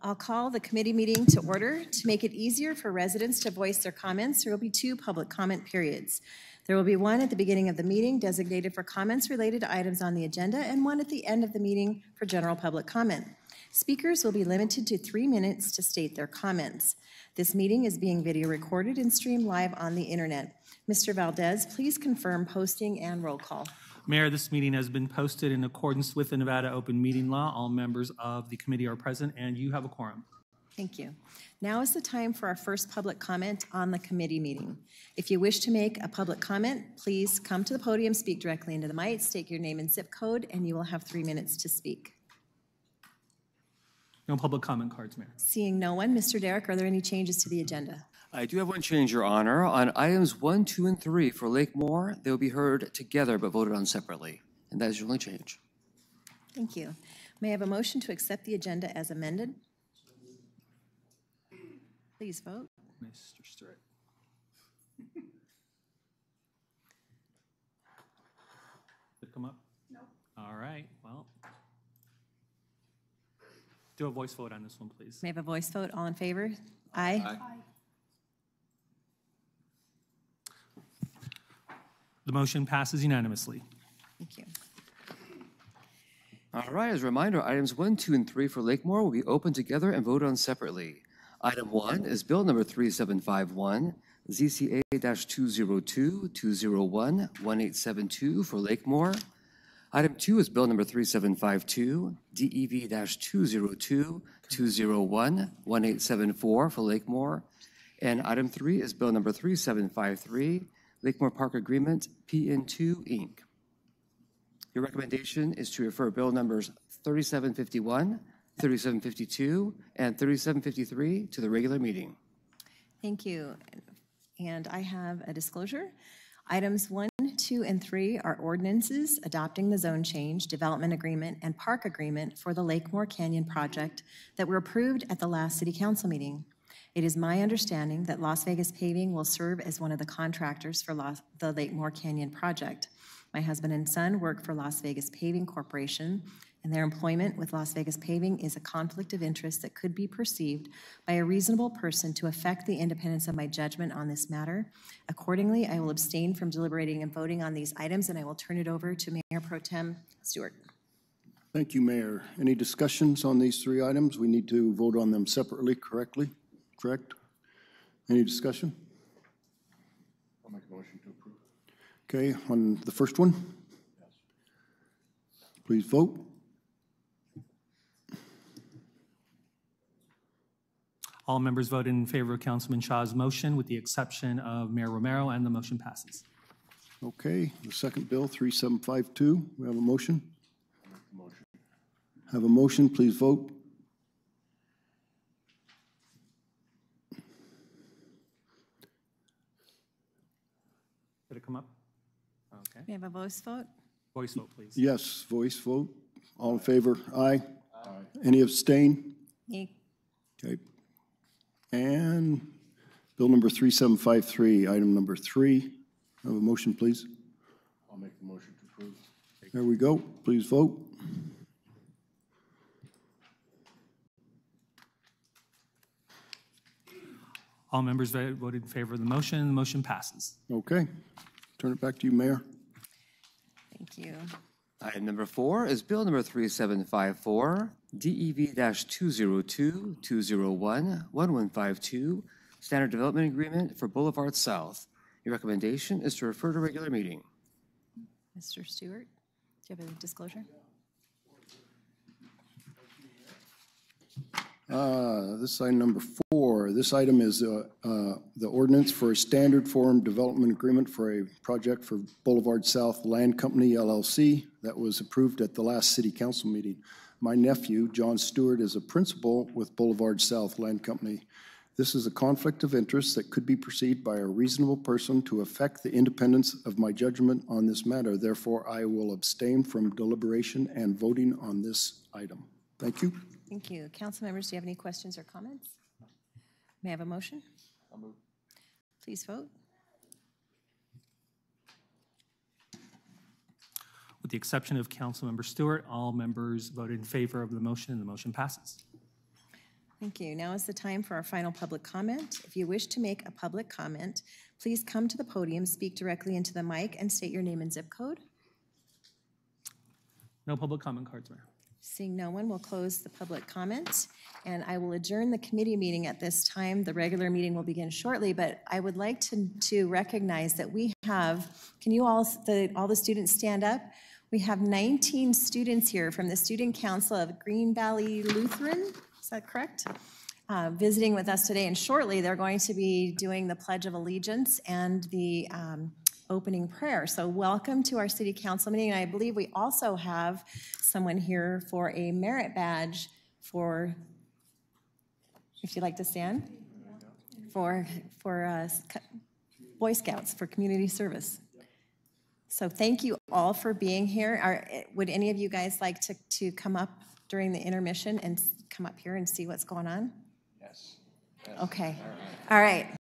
I'll call the committee meeting to order. To make it easier for residents to voice their comments, there will be 2 public comment periods. There will be one at the beginning of the meeting designated for comments related to items on the agenda and one at the end of the meeting for general public comment. Speakers will be limited to 3 minutes to state their comments. This meeting is being video recorded and streamed live on the internet. Mr. Valdez, please confirm posting and roll call. Mayor, this meeting has been posted in accordance with the Nevada Open Meeting Law. All members of the committee are present, and you have a quorum. Thank you. Now is the time for our first public comment on the committee meeting. If you wish to make a public comment, please come to the podium, speak directly into the mic, state your name and zip code, and you will have 3 minutes to speak. No public comment cards, Mayor. Seeing no one, Mr. Derrick, are there any changes to the agenda? I do have one change, Your Honor. On items 1, 2, and 3 for Lakemore, they will be heard together but voted on separately. And that is your only change. Thank you. May I have a motion to accept the agenda as amended? Please vote. Mr. Stewart. Did it come up? No. All right, well. Do a voice vote on this one, please. May I have a voice vote? All in favor? Aye. Aye. The motion passes unanimously. Thank you. All right, as a reminder, items 1, 2, and 3 for Lakemore will be opened together and voted on separately. Item 1 is Bill number 3751, ZCA-202-201-1872 for Lakemore. Item 2 is Bill number 3752, DEV-202-201-1874 for Lakemore. And item 3 is Bill number 3753, Lakemore Park Agreement, PN2, Inc. Your recommendation is to refer Bill numbers 3751, 3752, and 3753 to the regular meeting. Thank you. And I have a disclosure. Items 1, 2, and 3 are ordinances adopting the zone change, development agreement, and park agreement for the Lakemore Canyon project that were approved at the last City Council meeting. It is my understanding that Las Vegas Paving will serve as one of the contractors for the Lakemore Canyon project. My husband and son work for Las Vegas Paving Corporation, and their employment with Las Vegas Paving is a conflict of interest that could be perceived by a reasonable person to affect the independence of my judgment on this matter. Accordingly, I will abstain from deliberating and voting on these items, and I will turn it over to Mayor Pro Tem Stewart. Thank you, Mayor. Any discussions on these 3 items? We need to vote on them separately, correct? Any discussion? I'll make a motion to approve. Okay, on the first one? Yes. Please vote. All members voted in favor of Councilman Shaw's motion with the exception of Mayor Romero, and the motion passes. Okay, the second bill, 3752. We have a motion? I'll make the motion. Have a motion, please vote. Did it come up? Okay. May I have a voice vote? Voice vote, please. Yes, voice vote. All in favor? Aye. Aye. Any abstain? Me. Okay. And bill number 3753, item number 3. Have a motion, please. I'll make the motion to approve. There we go. Please vote. All members voted in favor of the motion, and the motion passes. Okay. Turn it back to you, Mayor. Thank you. Item number 4 is Bill number 3754, DEV-202-201-1152, Standard Development Agreement for Boulevard South. Your recommendation is to refer to regular meeting. Mr. Stewart, do you have a disclosure? This item number 4. This item is the ordinance for a standard form development agreement for a project for Boulevard South Land Company, LLC, that was approved at the last City Council meeting. My nephew, John Stewart, is a principal with Boulevard South Land Company. This is a conflict of interest that could be perceived by a reasonable person to affect the independence of my judgment on this matter. Therefore, I will abstain from deliberation and voting on this item. Thank you. Thank you. Council members, do you have any questions or comments? May I have a motion? I'll move. Please vote. With the exception of Councilmember Stewart, all members voted in favor of the motion, and the motion passes. Thank you. Now is the time for our final public comment. If you wish to make a public comment, please come to the podium, speak directly into the mic, and state your name and zip code. No public comment cards, Mayor. Seeing no one, we'll close the public comment, and I will adjourn the committee meeting at this time. The regular meeting will begin shortly, but I would like to recognize that we have, can you all the students stand up? We have 19 students here from the Student Council of Green Valley Lutheran, is that correct? Visiting with us today, and shortly they're going to be doing the Pledge of Allegiance and the opening prayer. So welcome to our city council meeting. And I believe we also have someone here for a merit badge for, if you'd like to stand, for Boy Scouts for community service. So thank you all for being here. Would any of you guys like to come up during the intermission and come up here and see what's going on? Yes. Okay. All right.